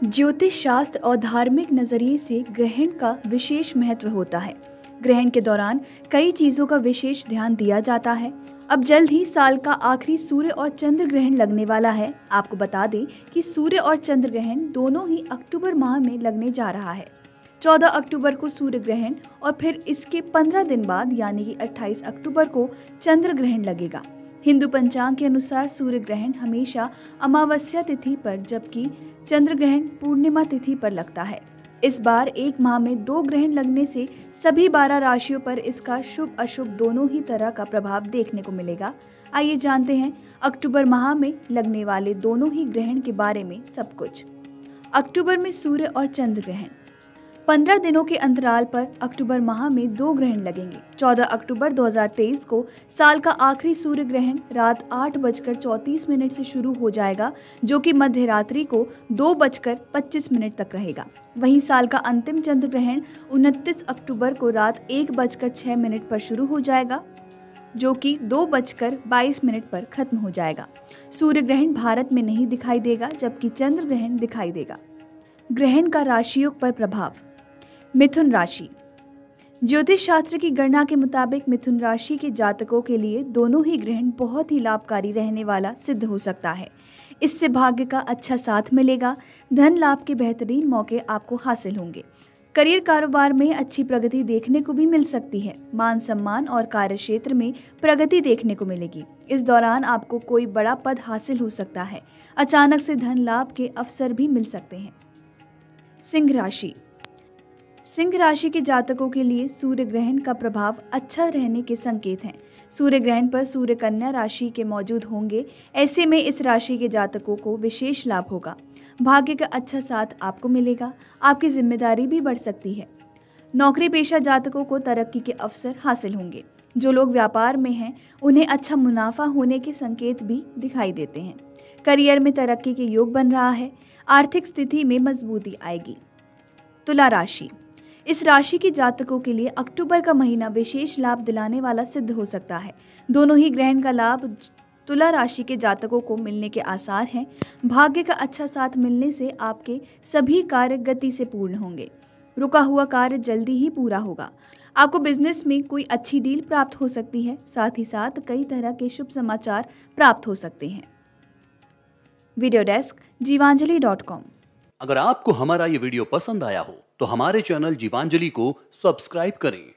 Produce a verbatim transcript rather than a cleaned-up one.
ज्योतिष शास्त्र और धार्मिक नजरिए से ग्रहण का विशेष महत्व होता है। ग्रहण के दौरान कई चीजों का विशेष ध्यान दिया जाता है। अब जल्द ही साल का आखिरी सूर्य और चंद्र ग्रहण लगने वाला है। आपको बता दें कि सूर्य और चंद्र ग्रहण दोनों ही अक्टूबर माह में लगने जा रहा है। चौदह अक्टूबर को सूर्य ग्रहण और फिर इसके पंद्रह दिन बाद यानी कि अट्ठाईस अक्टूबर को चंद्र ग्रहण लगेगा। हिंदू पंचांग के अनुसार सूर्य ग्रहण हमेशा अमावस्या तिथि पर जबकि चंद्र ग्रहण पूर्णिमा तिथि पर लगता है। इस बार एक माह में दो ग्रहण लगने से सभी बारह राशियों पर इसका शुभ अशुभ दोनों ही तरह का प्रभाव देखने को मिलेगा। आइए जानते हैं अक्टूबर माह में लगने वाले दोनों ही ग्रहण के बारे में सब कुछ। अक्टूबर में सूर्य और चंद्र ग्रहण पंद्रह दिनों के अंतराल पर अक्टूबर माह में दो ग्रहण लगेंगे। चौदह अक्टूबर दो हज़ार तेईस को साल का आखिरी सूर्य ग्रहण रात आठ बजकर चौंतीस मिनट से शुरू हो जाएगा, जो कि मध्य रात्रि को दो बजकर पच्चीस मिनट तक रहेगा। वहीं साल का अंतिम चंद्र ग्रहण उनतीस अक्टूबर को रात एक बजकर छह मिनट पर शुरू हो जाएगा, जो कि दो बजकर बाईस मिनट पर खत्म हो जाएगा। सूर्य ग्रहण भारत में नहीं दिखाई देगा, जबकि चंद्र ग्रहण दिखाई देगा। ग्रहण का राशियों पर प्रभाव। मिथुन राशि। ज्योतिष शास्त्र की गणना के मुताबिक मिथुन राशि के जातकों के लिए दोनों ही ग्रहण बहुत ही लाभकारी रहने वाला सिद्ध हो सकता है। इससे भाग्य का अच्छा साथ मिलेगा। धन लाभ के बेहतरीन मौके आपको हासिल होंगे। करियर कारोबार में अच्छी प्रगति देखने को भी मिल सकती है। मान सम्मान और कार्य क्षेत्र में प्रगति देखने को मिलेगी। इस दौरान आपको कोई बड़ा पद हासिल हो सकता है। अचानक से धन लाभ के अवसर भी मिल सकते हैं। सिंह राशि। सिंह राशि के जातकों के लिए सूर्य ग्रहण का प्रभाव अच्छा रहने के संकेत हैं। सूर्य ग्रहण पर सूर्य कन्या राशि के मौजूद होंगे। ऐसे में इस राशि के जातकों को विशेष लाभ होगा। भाग्य का अच्छा साथ आपको मिलेगा। आपकी जिम्मेदारी भी बढ़ सकती है। नौकरी पेशा जातकों को तरक्की के अवसर हासिल होंगे। जो लोग व्यापार में हैं उन्हें अच्छा मुनाफा होने के संकेत भी दिखाई देते हैं। करियर में तरक्की के योग बन रहा है। आर्थिक स्थिति में मजबूती आएगी। तुला राशि। इस राशि के जातकों के लिए अक्टूबर का महीना विशेष लाभ दिलाने वाला सिद्ध हो सकता है। दोनों ही ग्रहण का लाभ तुला राशि के जातकों को मिलने के आसार हैं। भाग्य का अच्छा साथ मिलने से आपके सभी कार्य गति से पूर्ण होंगे। रुका हुआ कार्य जल्दी ही पूरा होगा। आपको बिजनेस में कोई अच्छी डील प्राप्त हो सकती है। साथ ही साथ कई तरह के शुभ समाचार प्राप्त हो सकते हैं। Video desk Jeevanjali dot com. अगर आपको हमारा ये वीडियो पसंद आया हो तो हमारे चैनल जीवांजलि को सब्सक्राइब करें